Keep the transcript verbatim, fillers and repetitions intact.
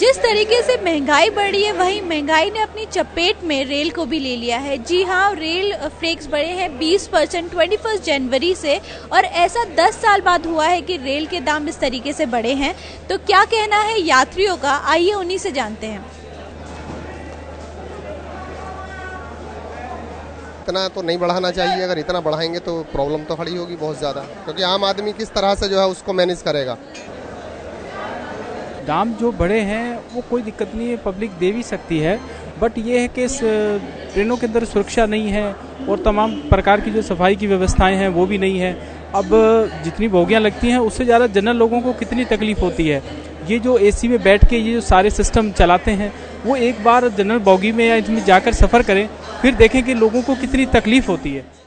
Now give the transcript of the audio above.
जिस तरीके से महंगाई बढ़ी है वहीं महंगाई ने अपनी चपेट में रेल को भी ले लिया है। जी हाँ, रेल फ्रेक्स बढ़े हैं बीस परसेंट इक्कीस जनवरी से, और ऐसा दस साल बाद हुआ है कि रेल के दाम इस तरीके से बढ़े हैं। तो क्या कहना है यात्रियों का, आइए उन्हीं से जानते हैं। इतना तो नहीं बढ़ाना चाहिए, अगर इतना बढ़ाएंगे तो प्रॉब्लम तो खड़ी होगी बहुत ज़्यादा, क्योंकि आम आदमी किस तरह से जो है उसको मैनेज करेगा। दाम जो बढ़े हैं वो कोई दिक्कत नहीं है, पब्लिक दे भी सकती है, बट ये है कि इस ट्रेनों के अंदर सुरक्षा नहीं है और तमाम प्रकार की जो सफाई की व्यवस्थाएं हैं वो भी नहीं है। अब जितनी बोगियां लगती हैं उससे ज़्यादा जनरल लोगों को कितनी तकलीफ होती है। ये जो एसी में बैठ के ये जो सारे सिस्टम चलाते हैं वो एक बार जनरल बोगी में या इसमें जाकर सफ़र करें, फिर देखें कि लोगों को कितनी तकलीफ होती है।